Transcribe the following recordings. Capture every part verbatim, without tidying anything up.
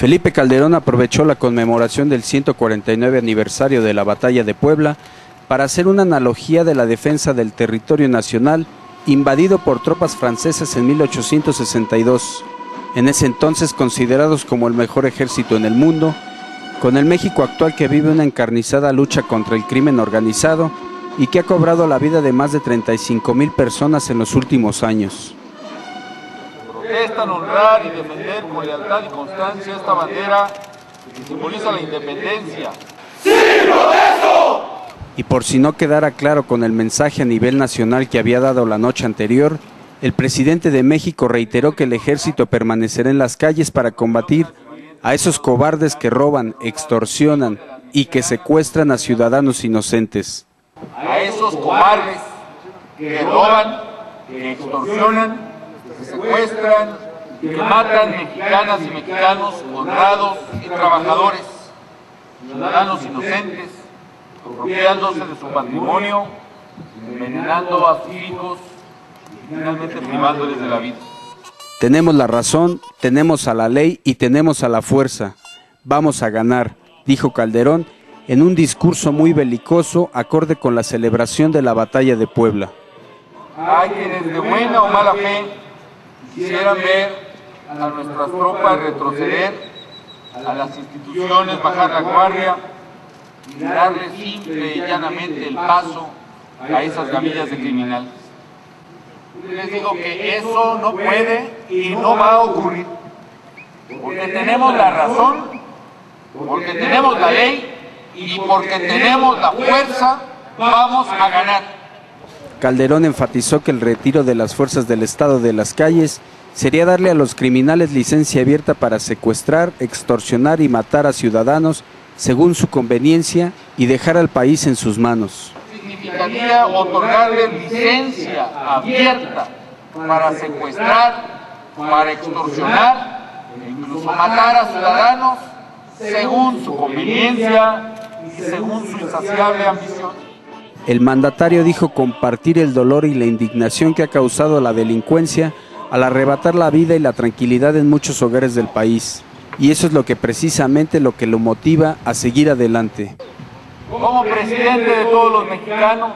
Felipe Calderón aprovechó la conmemoración del ciento cuarenta y nueve aniversario de la Batalla de Puebla para hacer una analogía de la defensa del territorio nacional invadido por tropas francesas en mil ochocientos sesenta y dos, en ese entonces considerados como el mejor ejército en el mundo, con el México actual que vive una encarnizada lucha contra el crimen organizado y que ha cobrado la vida de más de treinta y cinco mil personas en los últimos años. Protestan honrar y defender con lealtad y constancia esta bandera que simboliza la independencia. ¡Sí, protesto! Y por si no quedara claro con el mensaje a nivel nacional que había dado la noche anterior, el presidente de México reiteró que el ejército permanecerá en las calles para combatir a esos cobardes que roban, extorsionan y que secuestran a ciudadanos inocentes. A esos cobardes que roban, que extorsionan, que secuestran, que matan mexicanas y mexicanos honrados y trabajadores, ciudadanos inocentes, apropiándose de su patrimonio, envenenando a sus hijos y finalmente privándoles de la vida. Tenemos la razón, tenemos a la ley y tenemos a la fuerza. Vamos a ganar, dijo Calderón en un discurso muy belicoso acorde con la celebración de la Batalla de Puebla. Hay quienes de buena o mala fe quisieran ver a nuestras tropas retroceder, a las instituciones bajar la guardia y darle simple y llanamente el paso a esas gamillas de criminales. Les digo que eso no puede y no va a ocurrir, porque tenemos la razón, porque tenemos la ley y porque tenemos la fuerza. Vamos a ganar. Calderón enfatizó que el retiro de las fuerzas del Estado de las calles sería darle a los criminales licencia abierta para secuestrar, extorsionar y matar a ciudadanos según su conveniencia y dejar al país en sus manos. Significaría otorgarle licencia abierta para secuestrar, para extorsionar e incluso matar a ciudadanos según su conveniencia y según su insaciable ambición. El mandatario dijo compartir el dolor y la indignación que ha causado la delincuencia al arrebatar la vida y la tranquilidad en muchos hogares del país. Y eso es lo que precisamente lo que lo motiva a seguir adelante. Como presidente de todos los mexicanos,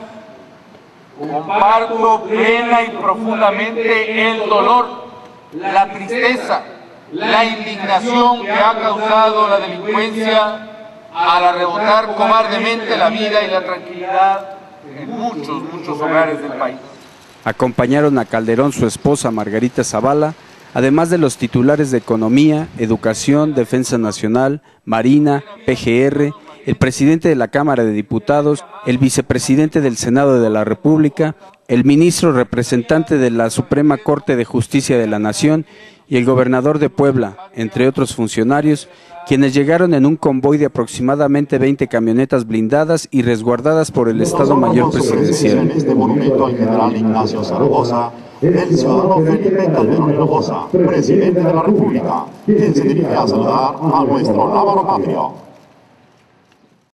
comparto plena y profundamente el dolor, la tristeza, la indignación que ha causado la delincuencia al arrebatar cobardemente la vida y la tranquilidad en muchos, muchos hogares del país. Acompañaron a Calderón su esposa Margarita Zavala, además de los titulares de Economía, Educación, Defensa Nacional, Marina, P G R, el presidente de la Cámara de Diputados, el vicepresidente del Senado de la República, el ministro representante de la Suprema Corte de Justicia de la Nación y el gobernador de Puebla, entre otros funcionarios, quienes llegaron en un convoy de aproximadamente veinte camionetas blindadas y resguardadas por el Estado Mayor Presidencial. En este monumento al general Ignacio Zaragoza, el ciudadano Felipe Calderón Hinojosa, presidente de la República, quien se dirige a saludar a nuestro lábaro patrio.